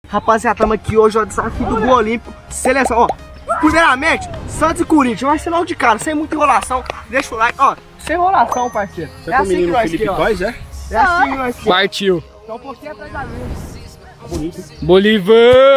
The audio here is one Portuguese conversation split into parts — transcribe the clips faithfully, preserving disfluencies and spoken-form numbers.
Rapaziada, estamos aqui hoje, ó, desafio do Gol Olímpico, seleção, ó. Primeiramente, Santos e Corinthians, vai ser logo de cara, sem muita enrolação. Deixa o like, ó, sem enrolação, parceiro. Você é assim que nós Felipe Góes, é? É assim que nós quer. Partiu. Tá um pouquinho atrás da linha. Bonito. Bolívar!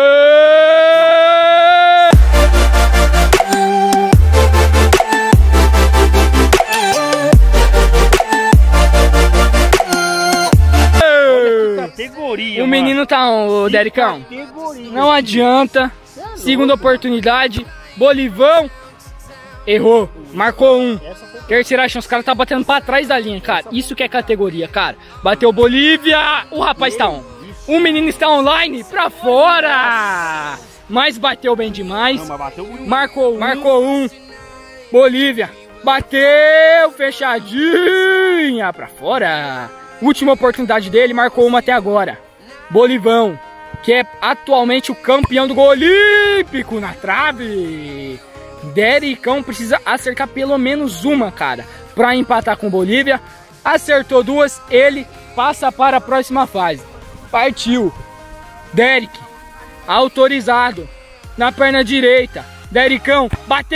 Categoria, o menino tá on, o Dericão. Não adianta. Segunda oportunidade. Bolivão. Errou. Marcou um. Terceira chance. Os caras tá batendo pra trás da linha, cara. Isso que é categoria, cara. Bateu Bolívia. O rapaz tá on. O menino está online pra fora. Mas bateu bem demais. Marcou um. Marcou um. Bolívia. Bateu fechadinha pra fora. Última oportunidade dele, marcou uma até agora. Bolivão, que é atualmente o campeão do Gol Olímpico na trave. Dericão precisa acertar pelo menos uma, cara, pra empatar com Bolívia. Acertou duas, ele passa para a próxima fase. Partiu. Derek, autorizado, na perna direita. Dericão, bateu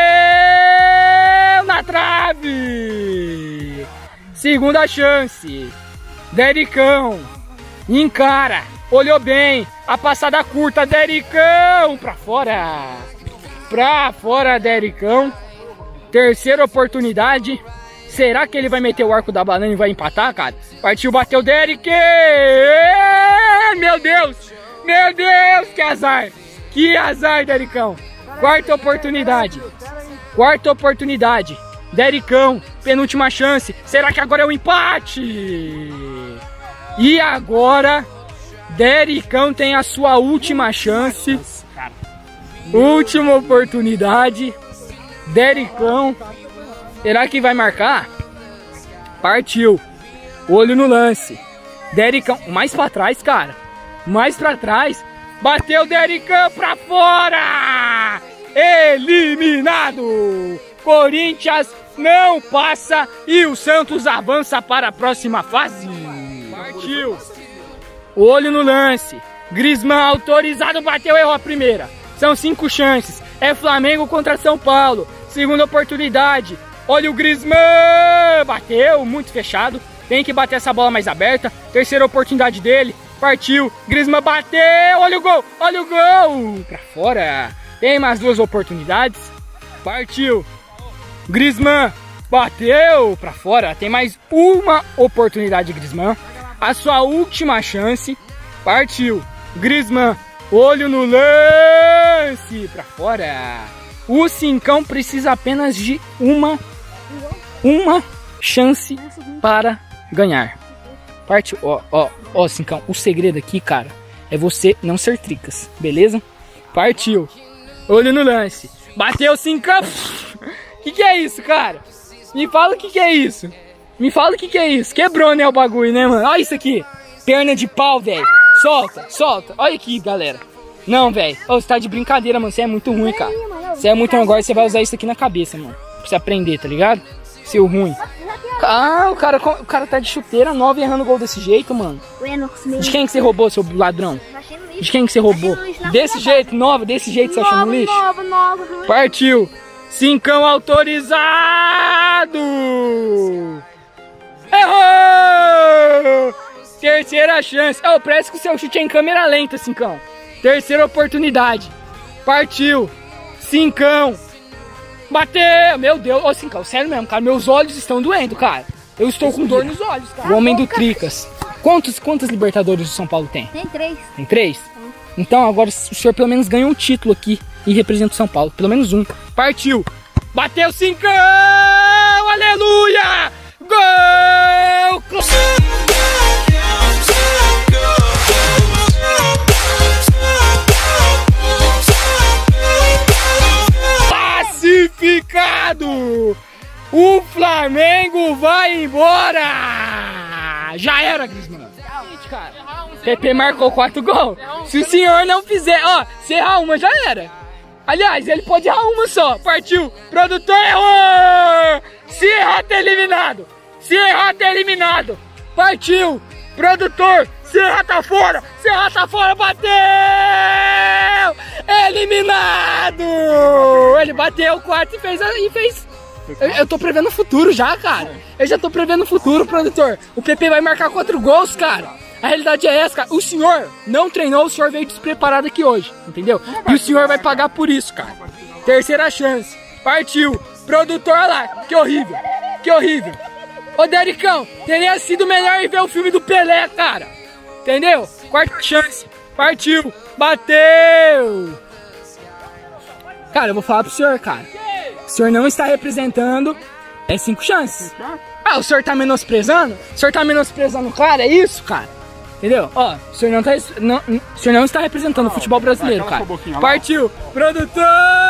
na trave. Segunda chance. Dericão. Encara. Olhou bem. A passada curta. Dericão. Pra fora. Pra fora, Dericão. Terceira oportunidade. Será que ele vai meter o arco da banana e vai empatar, cara? Partiu, bateu Derek. Meu Deus. Meu Deus, que azar. Que azar, Dericão. Quarta oportunidade. Quarta oportunidade. Dericão, penúltima chance. Será que agora é o empate? E agora, Dericão tem a sua última chance. Última oportunidade. Dericão. Será que vai marcar? Partiu. Olho no lance. Dericão, mais pra trás, cara. Mais pra trás. Bateu Dericão pra fora. Eliminado. Corinthians não passa e o Santos avança para a próxima fase. Partiu. Olho no lance. Griezmann autorizado, bateu, errou a primeira. São cinco chances. É Flamengo contra São Paulo. Segunda oportunidade. Olha o Griezmann. Bateu, muito fechado. Tem que bater essa bola mais aberta. Terceira oportunidade dele. Partiu. Griezmann bateu. Olha o gol. Olha o gol. Pra fora. Tem mais duas oportunidades. Partiu. Griezmann bateu pra fora. Tem mais uma oportunidade, Griezmann. A sua última chance. Partiu. Griezmann. Olho no lance. Pra fora. O Cincão precisa apenas de uma Uma chance para ganhar. Partiu. Ó, ó, ó, Cincão. O segredo aqui, cara, é você não ser tricas, beleza? Partiu. Olho no lance. Bateu Cincão. Que que é isso, cara? Me fala o que que é isso. Me fala o que que é isso. Quebrou, né, o bagulho, né, mano? Olha isso aqui. Perna de pau, velho. Solta, solta. Olha aqui, galera. Não, velho. Oh, você tá de brincadeira, mano. Você é muito ruim, cara. Você é muito ruim. Agora você vai usar isso aqui na cabeça, mano. Pra você aprender, tá ligado? Seu ruim. Ah, o cara, o cara tá de chuteira nova e errando gol desse jeito, mano. De quem que você roubou, seu ladrão? De quem que você roubou? Desse jeito, nova, desse jeito você achou no lixo? Partiu. Cincão autorizado! Errou! Terceira chance. Oh, parece que o seu chute é em câmera lenta, Cincão. Terceira oportunidade. Partiu. Cincão. Bateu. Meu Deus. Ô, oh, Cincão, sério mesmo, cara. Meus olhos estão doendo, cara. Eu estou com dor nos olhos, cara. O homem do Tricas. Quantos, quantas Libertadores o São Paulo tem? Tem três. Tem três? Então agora o senhor pelo menos ganha um título aqui e representa o São Paulo. Pelo menos um. Partiu. Bateu Cincão. Aleluia. Gol. Classificado. O Flamengo vai embora. Já era, Griezmann. Cara, Pepe marcou quatro gols. Se o senhor não fizer, ó, se errar uma já era. Aliás, ele pode errar uma só. Partiu. Produtor errou. Se errar, tá eliminado. Se errar, tá eliminado. Partiu. Produtor. Serra tá fora! Serra tá fora, bateu! Eliminado! Ele bateu o quarto e fez... E fez... Eu, eu tô prevendo o futuro já, cara. Eu já tô prevendo o futuro, produtor. O P P vai marcar quatro gols, cara. A realidade é essa, cara. O senhor não treinou, o senhor veio despreparado aqui hoje, entendeu? E o senhor vai pagar por isso, cara. Terceira chance. Partiu. Produtor, olha lá. Que horrível. Que horrível. Ô, Dericão, teria sido melhor ir ver o filme do Pelé, cara. Entendeu? Quarta chance. Partiu. Bateu. Cara, eu vou falar pro senhor, cara. O senhor não está representando. É cinco chances. Ah, o senhor tá menosprezando? O senhor tá menosprezando o cara? É isso, cara? Entendeu? Ó, o senhor não, tá, não, o senhor não está representando o futebol brasileiro, cara. Partiu. Produtor!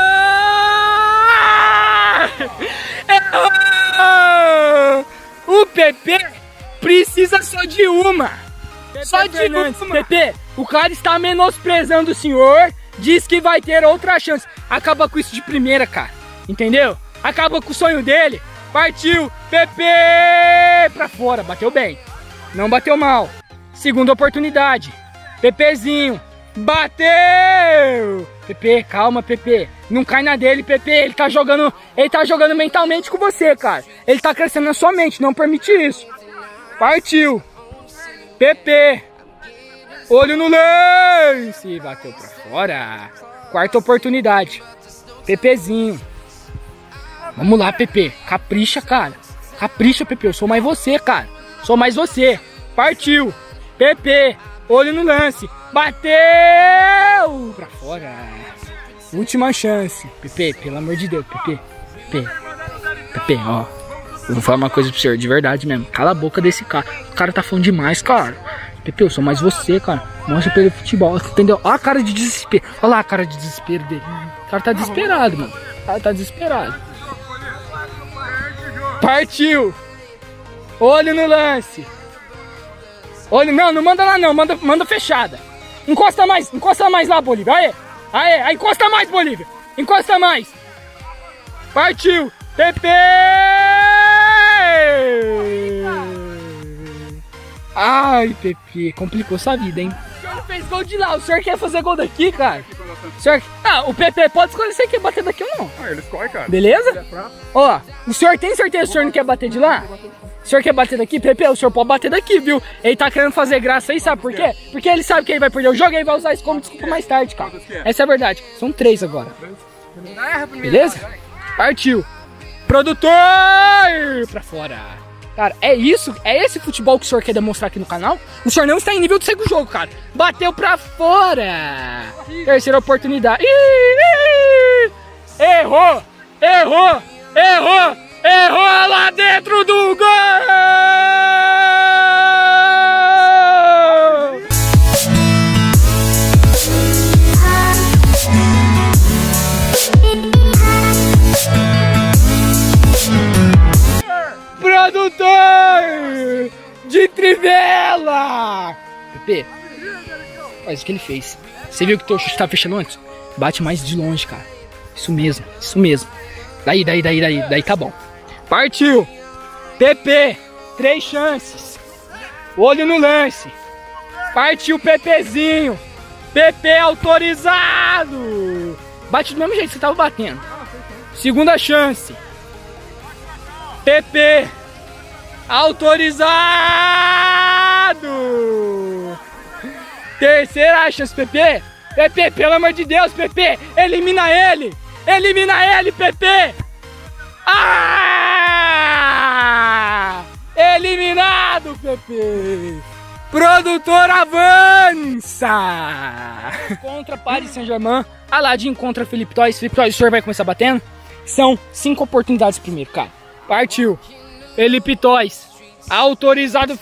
Errou! O P P precisa só de uma. Só de uma. P P, o cara está menosprezando o senhor. Diz que vai ter outra chance. Acaba com isso de primeira, cara. Entendeu? Acaba com o sonho dele. Partiu. P P pra fora. Bateu bem. Não bateu mal. Segunda oportunidade. PPzinho. Bateu! P P, calma, P P. Não cai na dele, P P. Ele tá jogando. Ele tá jogando mentalmente com você, cara. Ele tá crescendo na sua mente. Não permite isso. Partiu. P P. Olho no lance. Bateu pra fora. Quarta oportunidade. PPzinho. Vamos lá, P P. Capricha, cara. Capricha, P P. Eu sou mais você, cara. Sou mais você. Partiu. P P. Olho no lance. Bateu. Pra fora. Última chance. P P, pelo amor de Deus. P P. P P. P P, ó. Eu vou falar uma coisa pro senhor, de verdade mesmo. Cala a boca desse cara. O cara tá falando demais, cara. P P, eu sou mais você, cara. Mostra pelo futebol, entendeu? Olha a cara de desespero. Olha lá a cara de desespero dele. O cara tá desesperado, mano. O cara tá desesperado. Partiu. Olho no lance. Olho, não, não manda lá não. Manda, manda fechada. Encosta mais, encosta mais lá, Bolívia. Aê, aê, aê, encosta mais, Bolívia. Encosta mais. Partiu. P P. Ai, P P, complicou sua vida, hein? O senhor não fez gol de lá, o senhor quer fazer gol daqui, cara? O senhor... Ah, o P P pode escolher se ele quer bater daqui ou não. Ah, ele escolhe, cara. Beleza? Ó, o senhor tem certeza que o senhor não quer bater de lá? O senhor quer bater daqui? P P, o senhor pode bater daqui, viu? Ele tá querendo fazer graça aí, sabe por quê? Porque ele sabe que ele vai perder o jogo e ele vai usar isso como desculpa mais tarde, cara. Essa é a verdade. São três agora. Beleza? Partiu. Produtor! Pra fora. Cara, é isso? É esse futebol que o senhor quer demonstrar aqui no canal? O senhor não está em nível de segundo jogo, cara. Bateu pra fora. Terceira oportunidade. Ih, errou! Errou! Errou! Errou lá dentro do gol! Produtor de Trivela! P P, faz o que ele fez. Você viu que o teu chute tá fechando antes? Bate mais de longe, cara. Isso mesmo, isso mesmo. Daí, daí, daí, daí, daí tá bom. Partiu! P P, três chances. Olho no lance. Partiu PPzinho. P P autorizado. Bate do mesmo jeito que você tava batendo. Segunda chance. P P autorizado. Terceira chance, P P. P P, pelo amor de Deus, P P. Elimina ele. Elimina ele, P P. Ah! Eliminado, P P. Produtor avança. Contra Paris Saint-Germain. Aladim contra Felipe Toys. Felipe Toys, o senhor vai começar batendo? São cinco oportunidades primeiro, cara. Partiu. Felipe Toys. Autorizado,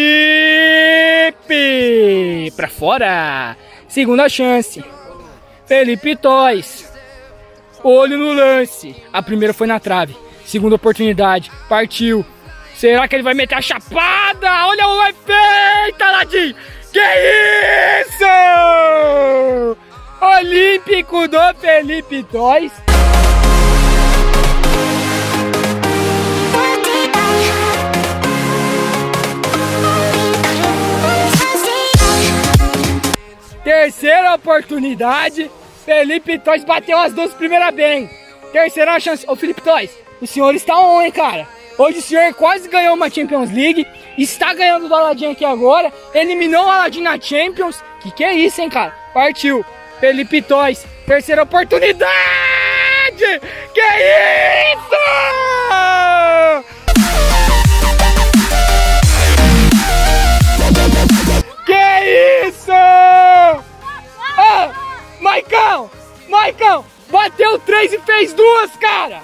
Felipe. Pra fora. Segunda chance. Felipe Toys. Olho no lance. A primeira foi na trave. Segunda oportunidade. Partiu. Será que ele vai meter a chapada? Olha o efeito, Aladim. Que isso? Olímpico do Felipe Toys. Terceira oportunidade. Felipe Toys bateu as duas primeiras bem. Terceira chance. Ô Felipe Toys, o senhor está on, hein, cara? Hoje o senhor quase ganhou uma Champions League. Está ganhando do Aladdin aqui agora. Eliminou o Aladdin na Champions. Que que é isso, hein, cara? Partiu. Felipe Toys. Terceira oportunidade. Que isso? Que isso? Ah, Maicão. Maicão. Bateu três e fez duas, cara.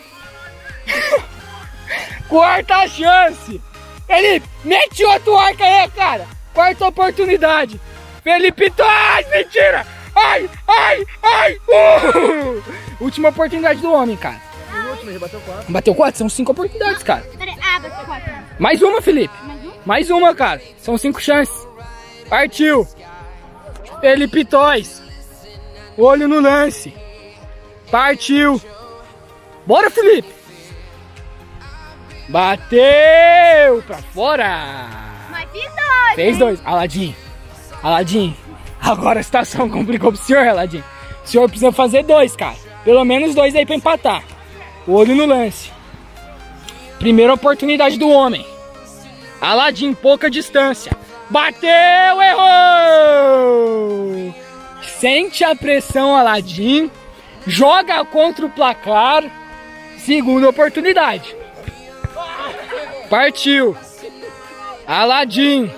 Quarta chance. Felipe, mete outro arco aí, cara. Quarta oportunidade. Felipe Toys, mentira. Ai, ai, ai. Uh! Última oportunidade do homem, cara. Ele bateu quatro. Bateu quatro? São cinco oportunidades, cara. Ah, bateu quatro. Mais uma, Felipe. Mais um? Mais uma, cara. São cinco chances. Partiu. Felipe Toys. Olho no lance. Partiu. Bora, Felipe. Bateu pra fora. Mas fiz dois. Fez dois. Aladdin. Aladdin. Agora a situação complicou pro senhor, Aladdin. O senhor precisa fazer dois, cara. Pelo menos dois aí pra empatar. Olho no lance. Primeira oportunidade do homem. Aladdin, pouca distância. Bateu, errou! Sente a pressão, Aladdin. Joga contra o placar. Segunda oportunidade. Partiu. Aladdin.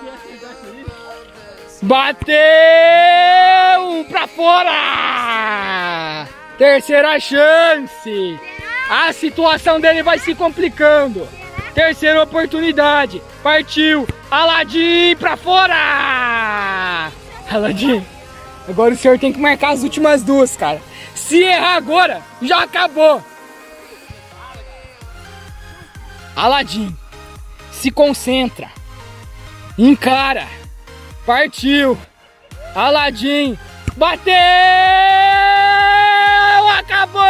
Bateu pra fora. Terceira chance. A situação dele vai se complicando. Terceira oportunidade. Partiu. Aladdin pra fora. Aladdin, agora o senhor tem que marcar as últimas duas, cara. Se errar agora, já acabou. Aladdin, se concentra. Encara. Partiu. Aladdin. Bateu. Acabou.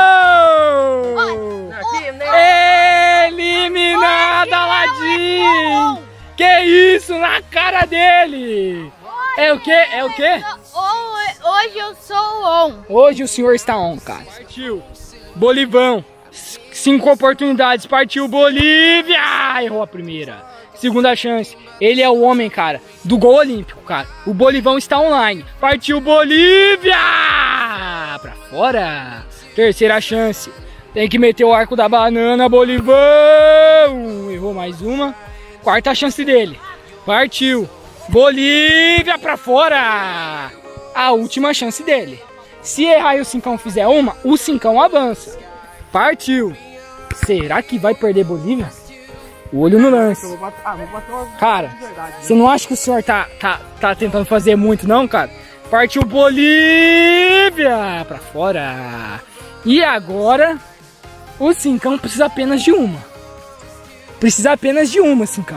Eliminado, Aladdin. Que isso na cara dele. É o que? É o que? Hoje eu sou on. Hoje o senhor está on, cara. Partiu. Bolivão. Cinco oportunidades. Partiu Bolívia. Errou a primeira. Segunda chance. Ele é o homem, cara, do gol olímpico, cara. O Bolivão está online. Partiu Bolívia. Pra fora. Terceira chance. Tem que meter o arco da banana, Bolivão. Errou mais uma. Quarta chance dele. Partiu. Bolívia pra fora. A última chance dele. Se errar e o Cincão fizer uma, o Cincão avança. Partiu. Será que vai perder Bolívia? O olho no lance. Cara, você não acha que o senhor tá, tá, tá tentando fazer muito não, cara? Partiu Bolívia pra fora. E agora o Cincão precisa apenas de uma. Precisa apenas de uma, Cincão.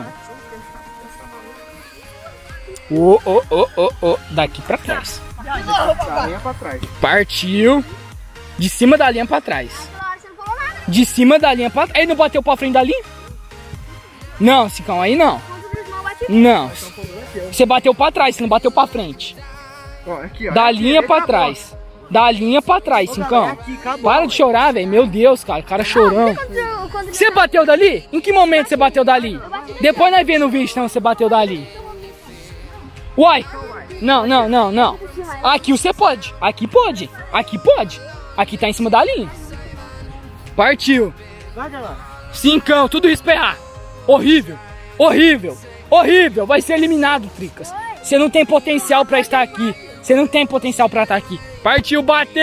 Oh, oh, oh, oh, oh. Daqui pra trás. Da linha pra trás. Partiu. De cima da linha pra trás. De cima da linha pra trás. Ele não bateu pra frente da linha? Não, Cincão, aí não. Não. Você bateu pra trás, você não bateu pra frente. Da linha pra trás. Da linha pra trás, Cincão. Para de chorar, velho. Meu Deus, cara. O cara chorando. Você bateu dali? Em que momento você bateu dali? Depois nós vemos no vídeo, então, você bateu dali. Uai. Não, não, não, não. Aqui você pode. Aqui pode. Aqui pode. Aqui tá em cima da linha. Partiu. Cincão, tudo isso pra errar. Horrível. Horrível. Horrível. Vai ser eliminado, Tricas. Você não tem potencial pra estar aqui. Você não tem potencial pra estar aqui. Partiu, bateu!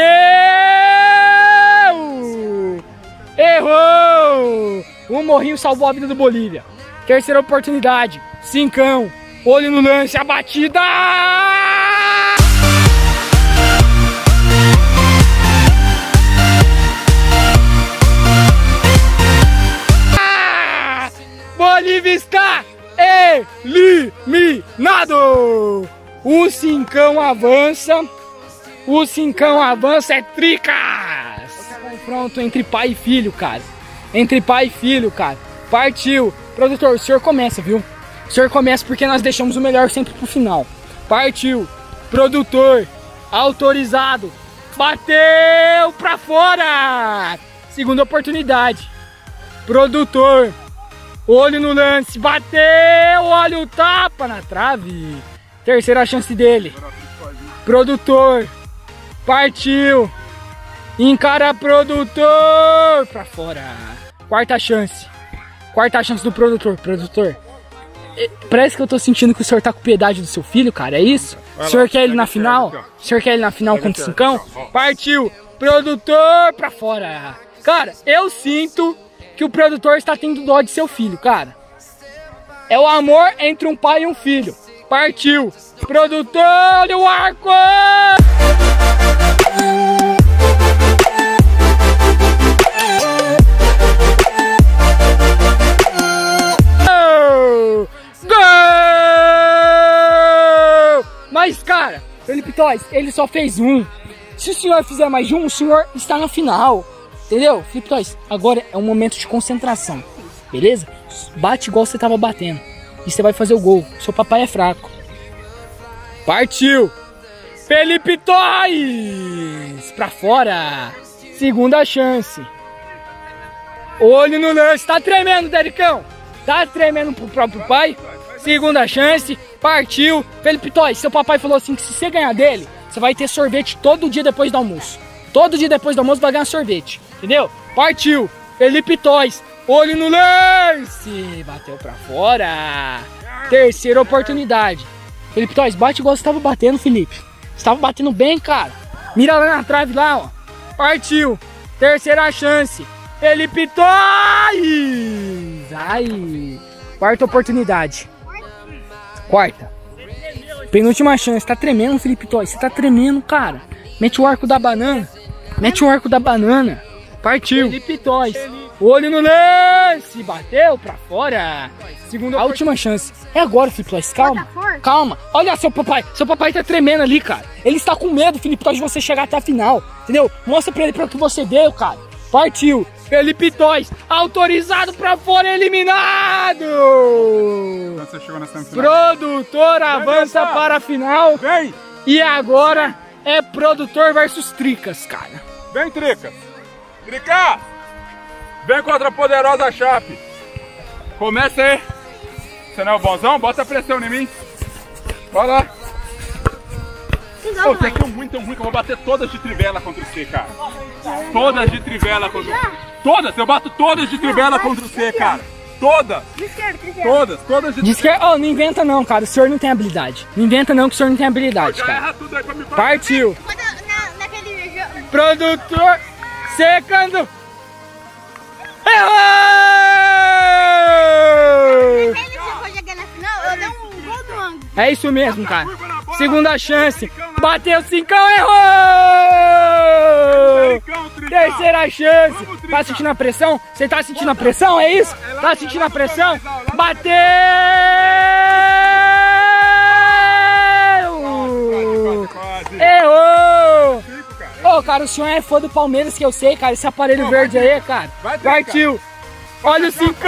Errou! O morrinho salvou a vida do Bolívia. Terceira oportunidade. Cincão. Olho no lance, a batida! Ah! Bolívia está eliminado! O Cincão avança. O Cincão avança, é Tricas! Confronto entre pai e filho, cara. Entre pai e filho, cara. Partiu. Produtor, o senhor começa, viu? O senhor começa porque nós deixamos o melhor sempre pro final. Partiu. Produtor, autorizado. Bateu pra fora. Segunda oportunidade. Produtor, olho no lance. Bateu, olha o tapa na trave. Terceira chance dele. Produtor, partiu. Encara produtor pra fora. Quarta chance. Quarta chance do produtor. Produtor, parece que eu tô sentindo que o senhor tá com piedade do seu filho, cara. É isso? O senhor quer ele na final? O senhor quer ele na final contra o Cincão? Partiu. Produtor pra fora. Cara, eu sinto que o produtor está tendo dó de seu filho, cara. É o amor entre um pai e um filho. Partiu. Produtor, olha o arco. Mas, cara, Felipe Toys, ele só fez um. Se o senhor fizer mais de um, o senhor está na final. Entendeu? Felipe Toys, agora é um momento de concentração. Beleza? Bate igual você tava batendo. E você vai fazer o gol. Seu papai é fraco. Partiu! Felipe Toys! Pra fora! Segunda chance. Olho no lance. Tá tremendo, Dericão? Tá tremendo pro próprio pai? Segunda chance, partiu. Felipe Toys, seu papai falou assim que se você ganhar dele, você vai ter sorvete todo dia depois do almoço. Todo dia depois do almoço vai ganhar sorvete, entendeu? Partiu. Felipe Toys, olho no lance. Bateu pra fora. Terceira oportunidade. Felipe Toys, bate igual você tava batendo, Felipe. Você tava batendo bem, cara. Mira lá na trave lá, ó. Partiu. Terceira chance. Felipe Toys. Ai. Quarta oportunidade. Quarta. Penúltima chance. Tá tremendo, Felipe Toys. Você tá tremendo, cara. Mete o arco da banana. Mete o arco da banana. Partiu. Felipe Toys. Olho no lance. Bateu pra fora. Segunda. A última chance. É agora, Felipe Toys. Calma. Calma. Olha seu papai. Seu papai tá tremendo ali, cara. Ele está com medo, Felipe Toys, de você chegar até a final. Entendeu? Mostra pra ele pra que você veio, cara. Partiu. Felipe Toys, autorizado pra fora, eliminado! Você chegou na semifinal. Produtor avança para a final. Vem! E agora é produtor versus Tricas, cara. Vem, Tricas! Tricas! Vem contra a poderosa Chape. Começa aí. Você não é o bonzão? Bota a pressão em mim. Vai lá. Você é tão ruim, tão ruim que eu vou bater todas de trivela contra você, cara. Todas de trivela contra você. Todas, eu bato todas de trivela contra você, cara. Todas. Todas, todas de trivela. Oh, não inventa não, cara. O senhor não tem habilidade. Não inventa não que o senhor não tem habilidade, cara. Partiu. Produtor secando. Errou! É isso mesmo, cara. Segunda chance. Bateu Cincão, errou! Terceira chance. Tá sentindo a pressão? Você tá sentindo a pressão? É isso? Tá sentindo a pressão? Bateu! Errou! Ô, cara, o senhor é fã do Palmeiras, que eu sei, cara. Esse aparelho verde aí, cara. Partiu. Olha o Cincão!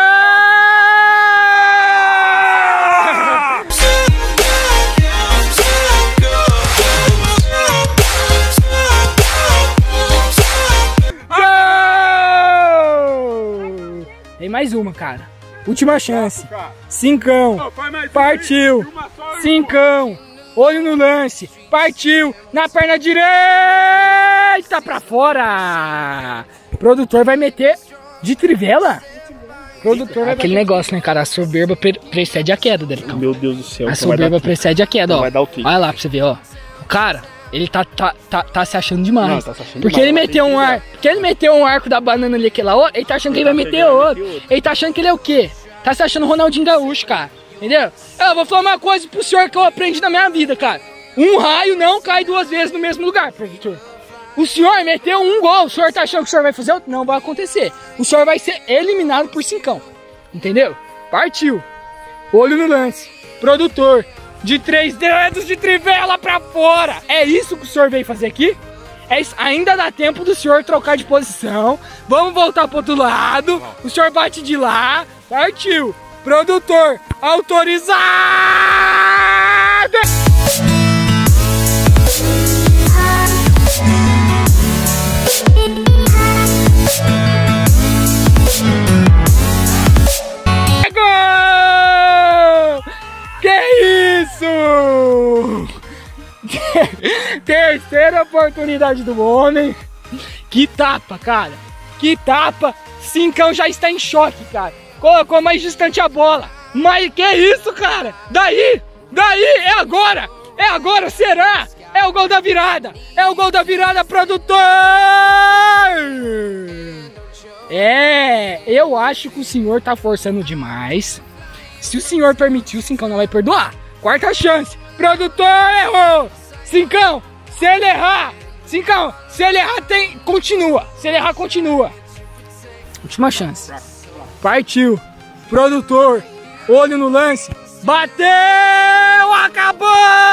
Tem mais uma, cara. Última chance. Cincão. Partiu. Cincão. Olho no lance. Partiu. Na perna direita pra fora. Produtor vai meter de trivela. Produtor vai Aquele negócio, né, cara? A soberba precede a queda, Delicão. Meu Deus do céu. A soberba precede a queda, ó. Vai dar o quê? Olha lá pra você ver, ó. O cara, ele tá, tá, tá, tá se achando demais. Não, tá se achando porque demais, ele meteu um ar. Porque ele meteu um arco da banana ali, aquela hora. Ele tá achando que ele vai meter outro. Ele tá achando que ele é o quê? Tá se achando Ronaldinho Gaúcho, cara. Entendeu? Eu vou falar uma coisa pro senhor que eu aprendi na minha vida, cara. Um raio não cai duas vezes no mesmo lugar, professor. O senhor meteu um gol. O senhor tá achando que o senhor vai fazer outro? Não vai acontecer. O senhor vai ser eliminado por Cincão. Entendeu? Partiu. Olho no lance. Produtor. De três dedos de trivela pra fora. É isso que o senhor veio fazer aqui? É isso. Ainda dá tempo do senhor trocar de posição. Vamos voltar pro outro lado. O senhor bate de lá. Partiu. Produtor autorizado. Terceira oportunidade do homem. Que tapa, cara. Que tapa. Cincão já está em choque, cara. Colocou mais distante a bola. Mas que isso, cara? Daí, daí, é agora. É agora, será? É o gol da virada. É o gol da virada, produtor. É, eu acho que o senhor tá forçando demais. Se o senhor permitir, o Cincão não vai perdoar. Quarta chance. Produtor errou. Cincão, se ele errar. Cincão, se ele errar, tem... continua. Se ele errar, continua. Última chance. Partiu. Produtor, olho no lance. Bateu! Acabou!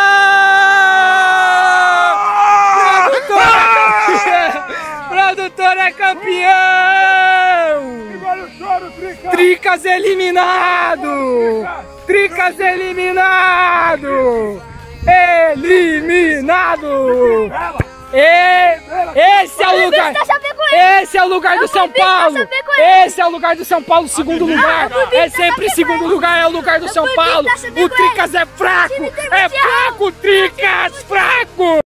Produtor é campeão! Produtor é campeão! Tricas eliminado! Tricas eliminado! Eliminado! E... Esse é o lugar! Esse é o lugar do São Paulo! Esse é o lugar do São Paulo, segundo lugar! É sempre segundo lugar, é o lugar do São Paulo! O Tricas é fraco! É fraco, Tricas! Fraco!